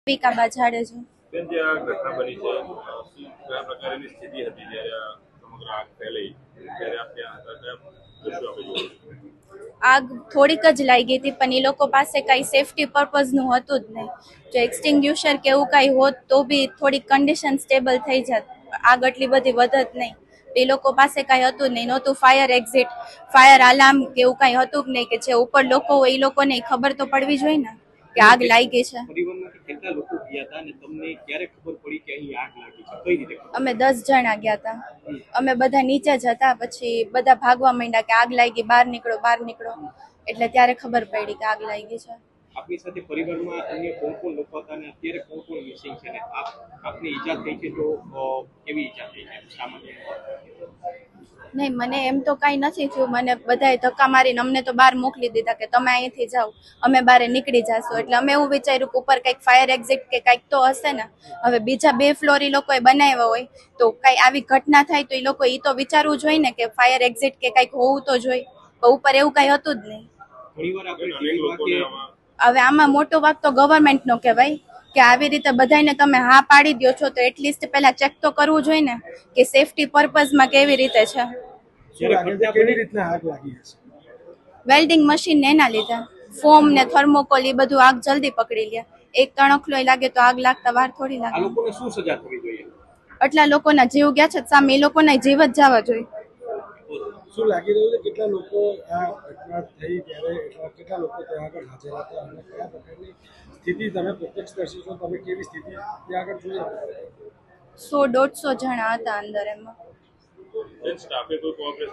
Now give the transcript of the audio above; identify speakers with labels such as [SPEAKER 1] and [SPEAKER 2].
[SPEAKER 1] વિકાબા જાડેજા.
[SPEAKER 2] બેન, જે આ ઘટના બની છે, કયા પ્રકારની સ્થિતિ હતી જ્યારે આ સમગ્ર આગ ફેલાઈ, ત્યારે આપ ત્યાં હતા, કયા દ્રશ્યો આપણે જોયું?
[SPEAKER 1] આગ થોડીક જ લાગી હતી, પણ એ લોકો પાસે કઈ સેફટી પર્પઝનું હતું જ નહીં. જો એક્સટિંગ્યુશર કે એવું કઈ હોત તો બી થોડી કન્ડિશન સ્ટેબલ થઈ જાત, આગ એટલી બધી વધત નહીં. એ લોકો પાસે કઈ હતું જ નહીં, નહોતું ફાયર એક્ઝિટ, ફાયર અલાર્મ કે એવું કઈ હતું જ નહીં કે જે ઉપર લોકો હોય એ લોકોને ખબર તો પડવી જોઈએ ને કે આગ લાગી છે.
[SPEAKER 3] કેટલા લોકો ગયા હતા અને તમને ક્યારે ખબર પડી કે અહીં આગ લાગી છે? કઈ રીતે?
[SPEAKER 1] અમે 10 જણા ગયા હતા. અમે બધા નીચે જ હતા, પછી બધા ભાગવા માંડ્યા કે આગ લાગી, બહાર નીકળો બહાર નીકળો. એટલે ત્યારે ખબર પડી કે આગ લાગી છે.
[SPEAKER 3] આપની સાથે પરિવારમાં અન્ય કોણ કોણ લોકો હતા અને અત્યારે કોણ કોણ મિસિંગ છે? આપની ઈજા થઈ છે તો કેવી ઈજા થઈ છે? સામાન્ય
[SPEAKER 1] નહીં, મને એમ તો કઈ નથી થયું. મને બધાએ ધક્કા મારીને અમને તો બહાર મોકલી દીધા કે તમે અહીંથી જાઓ, અમે બહાર નીકળી જાશું. એટલે અમે એવું વિચાર્યું કે ઉપર કંઈક ફાયર એક્ઝિટ કે કંઈક તો હશે ને. હવે બીજા 2 ફ્લોર એ લોકોએ બનાવ્યા હોય તો કઈ આવી ઘટના થાય તો એ લોકો એ તો વિચારવું જોઈએ ને કે ફાયર એક્ઝિટ કે કંઈક હોવું તો જોઈએ. પણ ઉપર એવું કઈ હતું જ નહીં. હવે આમાં મોટો વાક તો ગવર્મેન્ટનો કહેવાય કે આવી રીતે બધાને તમે હા પાડી દો છો તો એટલીસ્ટ પહેલા ચેક તો કરવું જોઈએ ને કે સેફટી પર્પઝમાં કેવી રીતે છે. વેલ્ડિંગ મશીન એના લીધે ફોમ ને થર્મોકોલ એ બધું આગ જલ્દી પકડી લે. એક તણખલો લાગે તો આગ લાગતા વાર થોડી લાગે.
[SPEAKER 3] આ લોકોને શું સજા થવી જોઈએ?
[SPEAKER 1] આટલા લોકોના જીવ ગયા છે સામે એ લોકોના જીવ જ જવા જોઈએ.
[SPEAKER 4] શું લાગી રહ્યું છે કેટલા લોકો આ ઘટના થઈ ત્યારે કેટલા લોકો ત્યાં આગળ હાજર હતા અને કયા પ્રકારની સ્થિતિ તમે પ્રત્યક્ષદર્શી છો, તમે કેવી સ્થિતિ ત્યાં આગળ જોઈ?
[SPEAKER 1] 100-150 જણા હતા અંદર. એમાં
[SPEAKER 2] સ્ટાફે કોઈ કોઓપરેશન